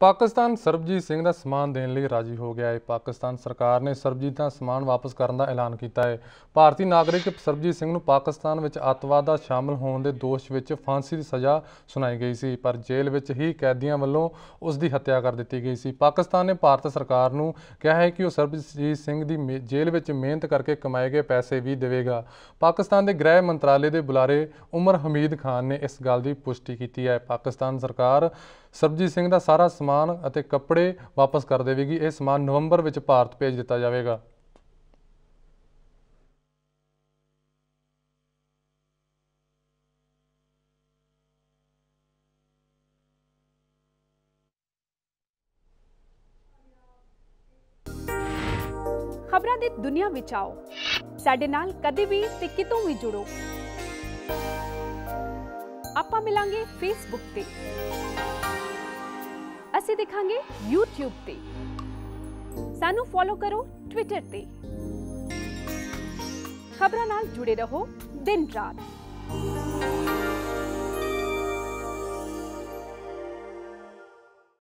पाकिस्तान सरबजीत सिंह का समान देने लिए राजी हो गया है। पाकिस्तान सरकार ने सरबजीत का समान वापस करने का ऐलान किया है। भारतीय नागरिक सरबजीत सिंह नूं पाकिस्तान में अतवाद दा शामिल होने के दोष में फांसी की सज़ा सुनाई गई सी, पर जेल में ही कैदियों वालों उसकी हत्या कर दी गई सी। पाकिस्तान ने भारत सरकार नूं कहा है कि वह सरबजीत सिंह की जेल में मेहनत करके कमाए गए पैसे भी देवेगा। पाकिस्तान के गृह मंत्रालय के बुलारे उमर हमीद खान ने इस गल की पुष्टि की है। पाकिस्तान सरकार सरबजीत सिंह का सारा समान और कपड़े वापस कर देगी। यह समान नवंबर में भारत भेज दिता जाएगा। खबरां दी दुनिया विच आओ, साडे नाल कदे भी ते कितों भी जुड़ो। आपां मिलांगे फेसबुक ते, असीं दिखांगे यूट्यूब ते, सानू फॉलो करो ट्विटर ते। खबरां नाल जुड़े रहो दिन रात।